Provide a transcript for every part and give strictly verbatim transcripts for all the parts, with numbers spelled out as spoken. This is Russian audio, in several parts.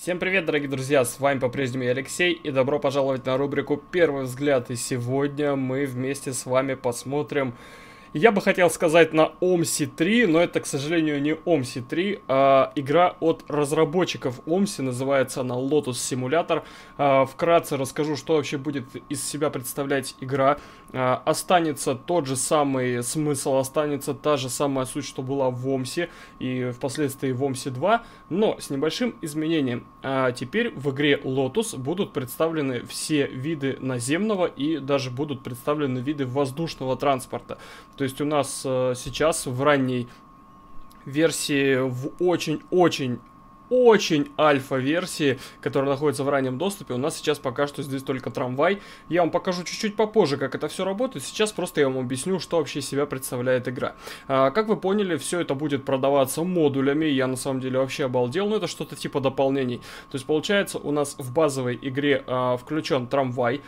Всем привет, дорогие друзья, с вами по-прежнему я, Алексей, и добро пожаловать на рубрику «Первый взгляд». И сегодня мы вместе с вами посмотрим, я бы хотел сказать, на омси три, но это, к сожалению, не омси три, а игра от разработчиков омси, называется она Lotus Simulator. А, вкратце расскажу, что вообще будет из себя представлять игра. А, останется тот же самый смысл, останется та же самая суть, что была в омси и впоследствии в омси два, но с небольшим изменением. А, теперь в игре Lotus будут представлены все виды наземного и даже будут представлены виды воздушного транспорта. То есть у нас э, сейчас в ранней версии, в очень-очень очень альфа-версии, которая находится в раннем доступе, у нас сейчас пока что здесь только трамвай. Я вам покажу чуть-чуть попозже, как это все работает. Сейчас просто я вам объясню, что вообще из себя представляет игра. А, как вы поняли, все это будет продаваться модулями. Я на самом деле вообще обалдел, но это что-то типа дополнений. То есть получается, у нас в базовой игре а, включен трамвай.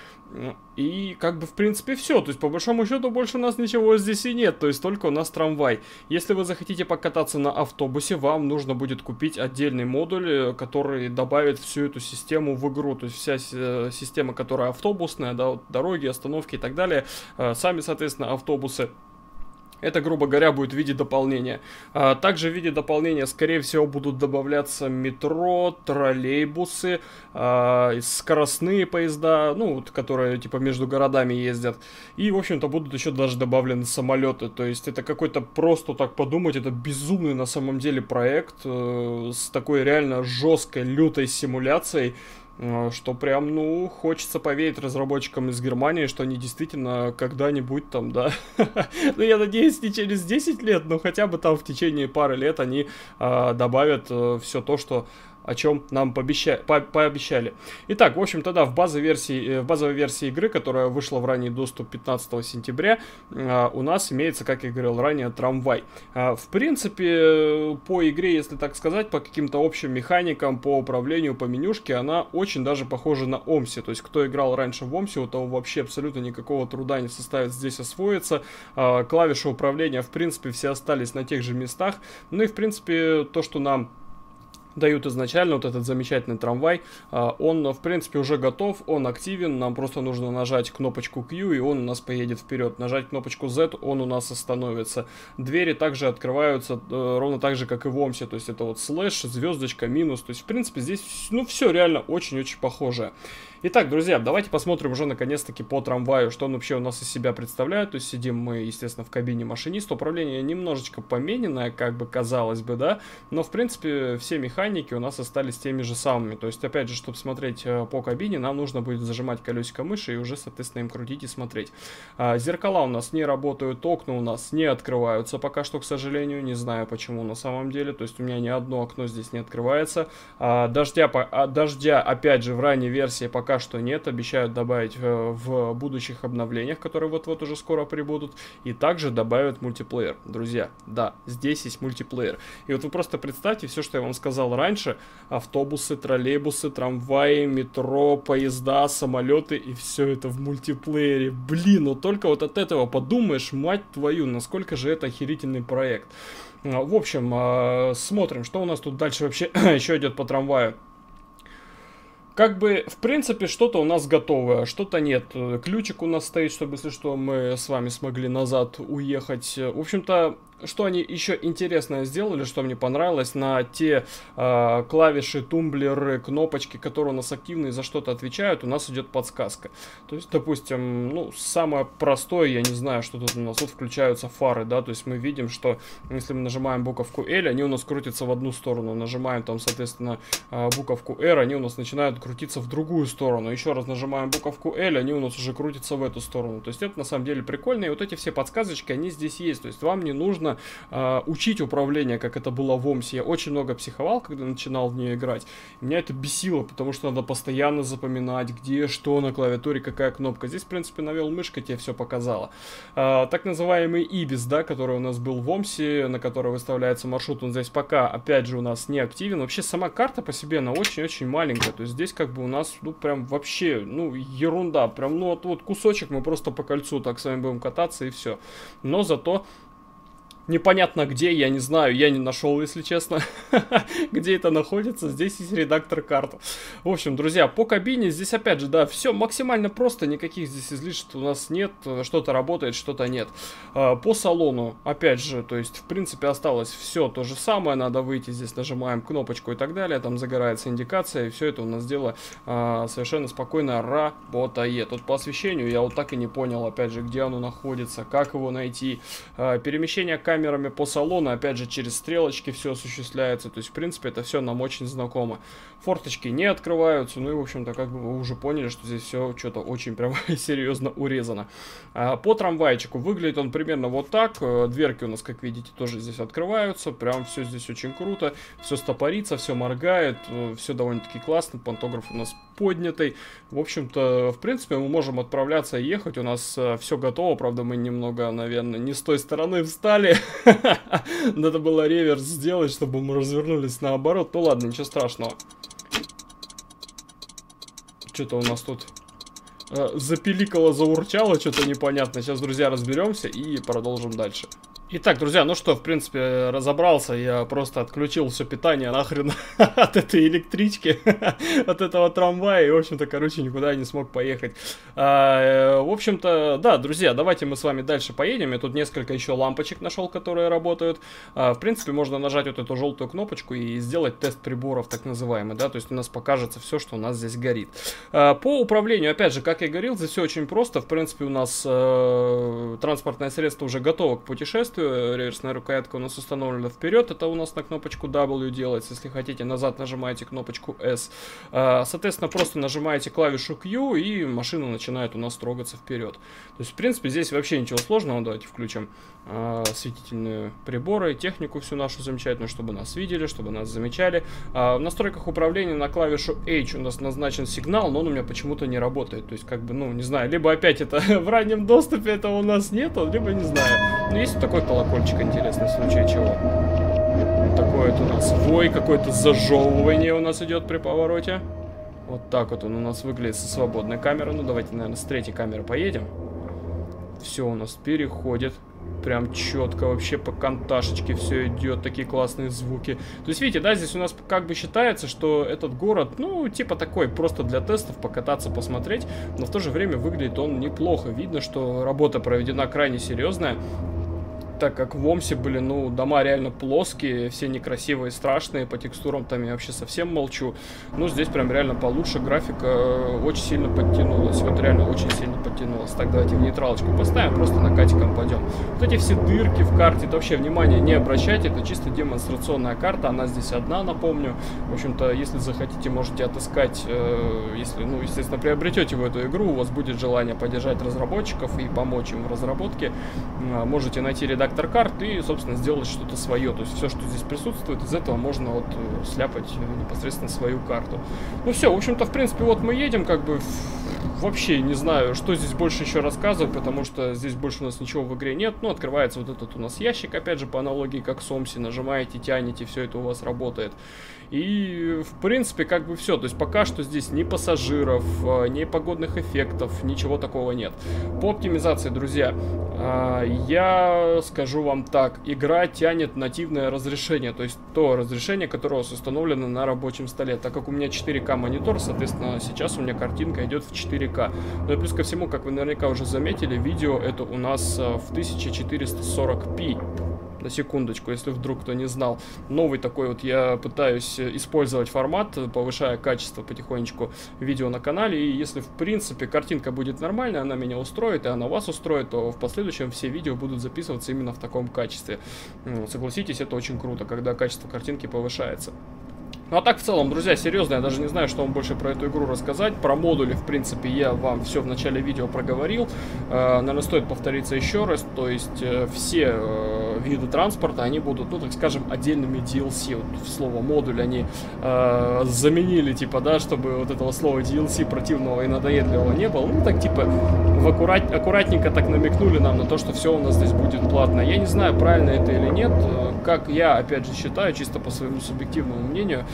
И как бы в принципе все. То есть по большому счету больше у нас ничего здесь и нет. То есть только у нас трамвай. Если вы захотите покататься на автобусе, вам нужно будет купить отдельный модуль, который добавит всю эту систему в игру. То есть вся система, которая автобусная, да, вот дороги, остановки и так далее. Сами, соответственно, автобусы. Это, грубо говоря, будет в виде дополнения. А, также в виде дополнения, скорее всего, будут добавляться метро, троллейбусы, а, скоростные поезда, ну, вот, которые, типа, между городами ездят. И, в общем-то, будут еще даже добавлены самолеты. То есть, это какой-то, просто так подумать, это безумный, на самом деле, проект э, с такой реально жесткой, лютой симуляцией. Что прям, ну, хочется поверить разработчикам из Германии, что они действительно когда-нибудь там, да, ну, я надеюсь, не через десять лет, но хотя бы там в течение пары лет они а, добавят а, все то, что... о чем нам пообещали, по пообещали. Итак, в общем-то, да, в базовой версии, в базовой версии игры, которая вышла в ранний доступ пятнадцатого сентября, э, у нас имеется, как я говорил ранее, трамвай. Э, в принципе, по игре, если так сказать, по каким-то общим механикам, по управлению, по менюшке, она очень даже похожа на омси. То есть, кто играл раньше в омси, у того вообще абсолютно никакого труда не составит здесь освоиться. Э, клавиши управления, в принципе, все остались на тех же местах. Ну и, в принципе, то, что нам дают изначально, вот этот замечательный трамвай, он, в принципе, уже готов, он активен, нам просто нужно нажать кнопочку Q, и он у нас поедет вперед. Нажать кнопочку Z, он у нас остановится. Двери также открываются ровно так же, как и в омсе, то есть это вот слэш, звездочка, минус, то есть, в принципе, здесь, ну, все реально очень-очень похожее. Итак, друзья, давайте посмотрим уже наконец-таки по трамваю, что он вообще у нас из себя представляет. То есть сидим мы, естественно, в кабине машиниста. Управление немножечко помененное, как бы казалось бы, да. Но, в принципе, все механики у нас остались теми же самыми. То есть, опять же, чтобы смотреть по кабине, нам нужно будет зажимать колесико мыши и уже, соответственно, им крутить и смотреть. А, зеркала у нас не работают, окна у нас не открываются пока что, к сожалению. Не знаю, почему на самом деле. То есть у меня ни одно окно здесь не открывается. А, дождя, а, дождя, опять же, в ранней версии пока Пока что нет, обещают добавить в, в будущих обновлениях, которые вот-вот уже скоро прибудут, и также добавят мультиплеер. Друзья, да, здесь есть мультиплеер. И вот вы просто представьте все, что я вам сказал раньше: автобусы, троллейбусы, трамваи, метро, поезда, самолеты, и все это в мультиплеере. Блин, ну только вот от этого подумаешь, мать твою, насколько же это охерительный проект. В общем, смотрим, что у нас тут дальше вообще еще идет по трамваю. Как бы, в принципе, что-то у нас готовое, что-то нет. Ключик у нас стоит, чтобы, если что, мы с вами смогли назад уехать. В общем-то, что они еще интересное сделали, что мне понравилось, на те э, клавиши, тумблеры, кнопочки, которые у нас активны и за что-то отвечают, у нас идет подсказка. То есть, допустим, ну, самое простое, я не знаю, что тут у нас, вот включаются фары, да, то есть мы видим, что если мы нажимаем буковку L, они у нас крутятся в одну сторону, нажимаем там, соответственно, э, буковку R, они у нас начинают крутиться в другую сторону, еще раз нажимаем буковку L, они у нас уже крутятся в эту сторону. То есть это на самом деле прикольно, и вот эти все подсказочки, они здесь есть, то есть вам не нужно Uh, учить управление, как это было в омсе. Я очень много психовал, когда начинал в нее играть. Меня это бесило, потому что надо постоянно запоминать, где что на клавиатуре, какая кнопка. Здесь, в принципе, навел мышкой, тебе все показало. Uh, так называемый Ибис, да, который у нас был в омсе, на который выставляется маршрут, он здесь пока, опять же, у нас не активен. Вообще, сама карта по себе, она очень-очень маленькая. То есть здесь как бы у нас, ну, прям вообще, ну, ерунда. Прям, ну, вот, вот кусочек, мы просто по кольцу так с вами будем кататься и все. Но зато непонятно где, я не знаю, я не нашел, если честно, где это находится. Здесь есть редактор карт. В общем, друзья, по кабине здесь опять же, да, все максимально просто, никаких здесь излишеств у нас нет, что-то работает, что-то нет. По салону, опять же, то есть, в принципе, осталось все то же самое, надо выйти, здесь нажимаем кнопочку и так далее, там загорается индикация, и все это у нас дело совершенно спокойно работает. Тут по освещению я вот так и не понял, опять же, где оно находится, как его найти. Перемещение камерами по салону, опять же, через стрелочки все осуществляется. То есть, в принципе, это все нам очень знакомо. Форточки не открываются. Ну и, в общем-то, как бы вы уже поняли, что здесь все что-то очень прям серьезно урезано. По трамвайчику выглядит он примерно вот так. Дверки у нас, как видите, тоже здесь открываются. Прям все здесь очень круто. Все стопорится, все моргает. Все довольно-таки классно. Пантограф у нас поднятый. В общем-то, в принципе, мы можем отправляться и ехать. У нас э, все готово. Правда, мы немного, наверное, не с той стороны встали. Надо было реверс сделать, чтобы мы развернулись наоборот. Ну ладно, ничего страшного. Что-то у нас тут э, запиликало, заурчало, что-то непонятно. Сейчас, друзья, разберемся и продолжим дальше. Итак, друзья, ну что, в принципе, разобрался, я просто отключил все питание нахрен от этой электрички, от этого трамвая, и, в общем-то, короче, никуда не смог поехать. А, в общем-то, да, друзья, давайте мы с вами дальше поедем, я тут несколько еще лампочек нашел, которые работают. А, в принципе, можно нажать вот эту желтую кнопочку и сделать тест приборов, так называемый, да, то есть у нас покажется все, что у нас здесь горит. А, по управлению, опять же, как я говорил, здесь все очень просто, в принципе, у нас э, транспортное средство уже готово к путешествию. Реверсная рукоятка у нас установлена вперед, это у нас на кнопочку дабл ю делается, если хотите назад нажимаете кнопочку эс, соответственно просто нажимаете клавишу кью и машина начинает у нас трогаться вперед. То есть в принципе здесь вообще ничего сложного. Давайте включим осветительные приборы, технику всю нашу замечательную, чтобы нас видели, чтобы нас замечали. В настройках управления на клавишу H у нас назначен сигнал, но он у меня почему-то не работает, то есть как бы, ну не знаю, либо опять это в раннем доступе этого у нас нету, либо не знаю. Но есть такой колокольчик интересный, в случае чего. Такое вот у нас вой, какое-то зажевывание у нас идет при повороте. Вот так вот он у нас выглядит со свободной камеры. Ну давайте, наверное, с третьей камеры поедем. Все у нас переходит. Прям четко вообще по конташечке все идет, такие классные звуки. То есть, видите, да, здесь у нас как бы считается, что этот город, ну, типа такой, просто для тестов, покататься, посмотреть. Но в то же время выглядит он неплохо. Видно, что работа проведена крайне серьезная. Так как в Омсе были, ну, дома реально плоские, все некрасивые, страшные, по текстурам там я вообще совсем молчу. Ну, здесь прям реально получше, графика очень сильно подтянулась, вот реально очень сильно подтянулась. Так, давайте в нейтралочку поставим, просто накатиком пойдем. Вот эти все дырки в карте, это вообще внимание не обращайте, это чисто демонстрационная карта, она здесь одна, напомню. В общем-то, если захотите, можете отыскать, э, если, ну, естественно, приобретете в эту игру, у вас будет желание поддержать разработчиков и помочь им в разработке, э, можете найти редактор карт и, собственно, сделать что-то свое. То есть все, что здесь присутствует, из этого можно вот сляпать непосредственно свою карту. Ну все, в общем-то, в принципе, вот мы едем, как бы вообще не знаю, что здесь больше еще рассказывать, потому что здесь больше у нас ничего в игре нет. Ну, открывается вот этот у нас ящик, опять же, по аналогии, как с Омси, нажимаете, тянете, все это у вас работает. И, в принципе, как бы все. То есть пока что здесь ни пассажиров, ни погодных эффектов, ничего такого нет. По оптимизации, друзья, я скажу вам так. Игра тянет нативное разрешение, то есть то разрешение, которое у вас установлено на рабочем столе. Так как у меня четыре ка монитор, соответственно, сейчас у меня картинка идет в четыре ка. Ну и плюс ко всему, как вы наверняка уже заметили, видео это у нас в тысяча четыреста сорок пи. На секундочку, если вдруг кто не знал. Новый такой вот я пытаюсь использовать формат, повышая качество потихонечку видео на канале. И если, в принципе, картинка будет нормальная, она меня устроит, и она вас устроит, то в последующем все видео будут записываться именно в таком качестве. Ну, согласитесь, это очень круто, когда качество картинки повышается. Ну а так в целом, друзья, серьезно, я даже не знаю, что вам больше про эту игру рассказать. Про модули, в принципе, я вам все в начале видео проговорил. Э, наверное, стоит повториться еще раз. То есть э, все э, виды транспорта, они будут, ну так скажем, отдельными ди эл си. Вот слово модуль они э, заменили, типа, да, чтобы вот этого слова ди эл си противного и надоедливого не было. Ну так типа в аккурат, аккуратненько так намекнули нам на то, что все у нас здесь будет платно. Я не знаю, правильно это или нет. Как я, опять же, считаю, чисто по своему субъективному мнению,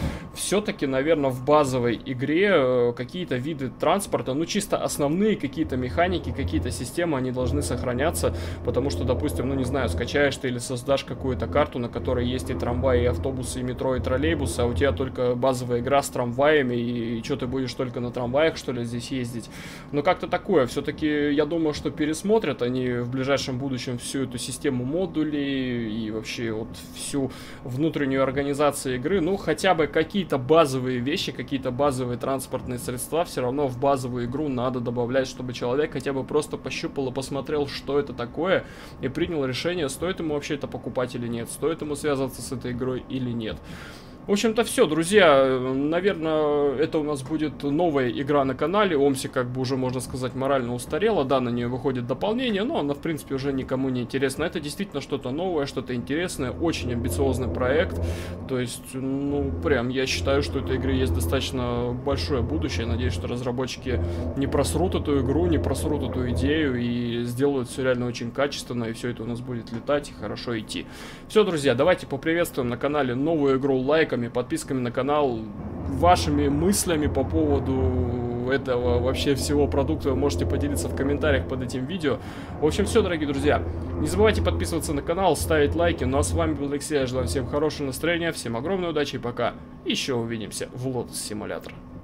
все-таки, наверное, в базовой игре какие-то виды транспорта, ну, чисто основные какие-то механики, какие-то системы, они должны сохраняться, потому что, допустим, ну, не знаю, скачаешь ты или создашь какую-то карту, на которой есть и трамваи, и автобусы, и метро, и троллейбусы, а у тебя только базовая игра с трамваями, и, и что ты будешь только на трамваях, что ли, здесь ездить? Но как-то такое, все-таки, я думаю, что пересмотрят они в ближайшем будущем всю эту систему модулей и вообще вот всю внутреннюю организацию игры, ну, хотя бы какие-то базовые вещи, какие-то базовые транспортные средства все равно в базовую игру надо добавлять, чтобы человек хотя бы просто пощупал и посмотрел, что это такое, и принял решение, стоит ему вообще это покупать или нет, стоит ему связываться с этой игрой или нет. В общем-то все, друзья, наверное, это у нас будет новая игра на канале. Омси, как бы уже, можно сказать, морально устарела, да, на нее выходит дополнение, но она, в принципе, уже никому не интересна. Это действительно что-то новое, что-то интересное, очень амбициозный проект. То есть, ну, прям, я считаю, что у этой игры есть достаточно большое будущее. Надеюсь, что разработчики не просрут эту игру, не просрут эту идею и сделают все реально очень качественно, и все это у нас будет летать и хорошо идти. Все, друзья, давайте поприветствуем на канале новую игру лайками, подписками на канал, вашими мыслями по поводу этого вообще всего продукта вы можете поделиться в комментариях под этим видео. В общем, все, дорогие друзья. Не забывайте подписываться на канал, ставить лайки. Ну а с вами был Алексей. Я желаю всем хорошего настроения, всем огромной удачи и пока. Еще увидимся в Lotus Simulator.